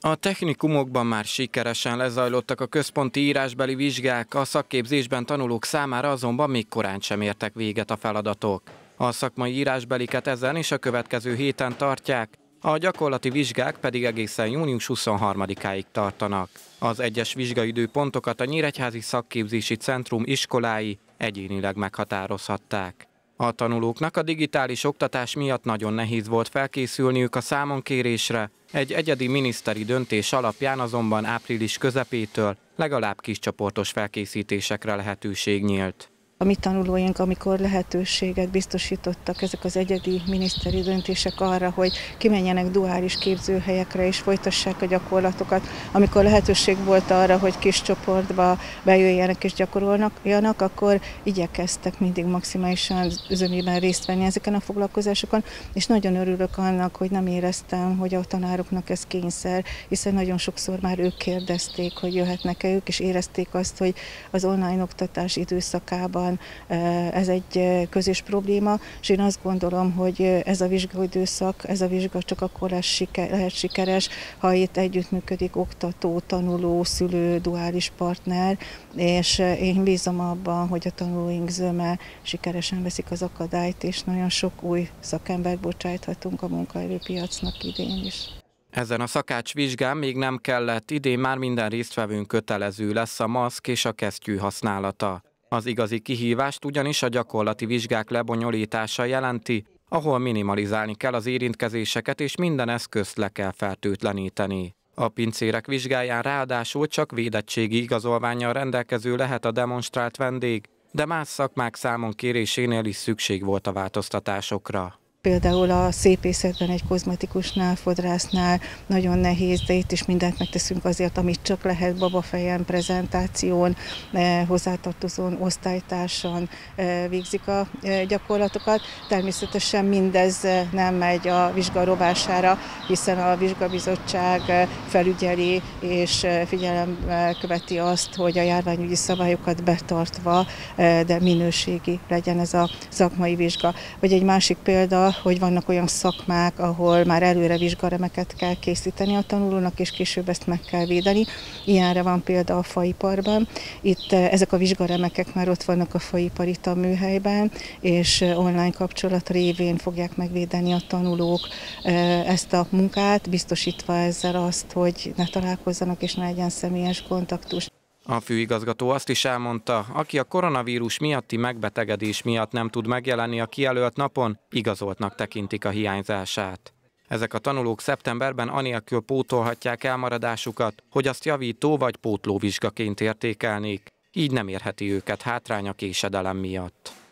A technikumokban már sikeresen lezajlottak a központi írásbeli vizsgák, a szakképzésben tanulók számára azonban még korán sem értek véget a feladatok. A szakmai írásbeliket ezen és a következő héten tartják, a gyakorlati vizsgák pedig egészen június 23-áig tartanak. Az egyes vizsgaidőpontokat a Nyíregyházi Szakképzési Centrum iskolái egyénileg meghatározhatták. A tanulóknak a digitális oktatás miatt nagyon nehéz volt felkészülniük a számonkérésre, egy egyedi miniszteri döntés alapján azonban április közepétől legalább kiscsoportos felkészítésekre lehetőség nyílt. A mi tanulóink, amikor lehetőséget biztosítottak ezek az egyedi miniszteri döntések arra, hogy kimenjenek duális képzőhelyekre és folytassák a gyakorlatokat, amikor lehetőség volt arra, hogy kis csoportba bejöjjenek és gyakoroljanak, akkor igyekeztek mindig maximálisan zömében részt venni ezeken a foglalkozásokon, és nagyon örülök annak, hogy nem éreztem, hogy a tanároknak ez kényszer, hiszen nagyon sokszor már ők kérdezték, hogy jöhetnek-e ők, és érezték azt, hogy az online oktatás időszakában ez egy közös probléma, és én azt gondolom, hogy ez a vizsgaidőszak, ez a vizsga csak akkor lehet sikeres, ha itt együttműködik oktató, tanuló, szülő, duális partner, és én bízom abban, hogy a tanulóink zöme sikeresen veszik az akadályt, és nagyon sok új szakembert bocsájthatunk a munkaerőpiacnak idén is. Ezen a szakácsvizsgán még nem kellett, idén már minden résztvevőn kötelező lesz a maszk és a kesztyű használata. Az igazi kihívást ugyanis a gyakorlati vizsgák lebonyolítása jelenti, ahol minimalizálni kell az érintkezéseket és minden eszközt le kell fertőtleníteni. A pincérek vizsgáján ráadásul csak védettségi igazolvánnyal rendelkező lehet a demonstrált vendég, de más szakmák számon kérésénél is szükség volt a változtatásokra. Például a szépészetben egy kozmetikusnál, fodrásznál nagyon nehéz, de itt is mindent megteszünk azért, amit csak lehet, babafejen, prezentáción, hozzátartozón, osztálytársan végzik a gyakorlatokat. Természetesen mindez nem megy a vizsga rovására, hiszen a vizsgabizottság felügyeli és figyelembe követi azt, hogy a járványügyi szabályokat betartva, de minőségi legyen ez a szakmai vizsga. Vagy egy másik példa, hogy vannak olyan szakmák, ahol már előre vizsgaremeket kell készíteni a tanulónak, és később ezt meg kell védeni. Ilyenre van példa a faiparban. Itt ezek a vizsgaremekek már ott vannak a faipari tanműhelyben, és online kapcsolat révén fogják megvédeni a tanulók ezt a munkát, biztosítva ezzel azt, hogy ne találkozzanak és ne legyen személyes kontaktus. A főigazgató azt is elmondta, aki a koronavírus miatti megbetegedés miatt nem tud megjelenni a kijelölt napon, igazoltnak tekintik a hiányzását. Ezek a tanulók szeptemberben anélkül pótolhatják elmaradásukat, hogy azt javító vagy pótlóvizsgaként értékelnék, így nem érheti őket hátrány a késedelem miatt.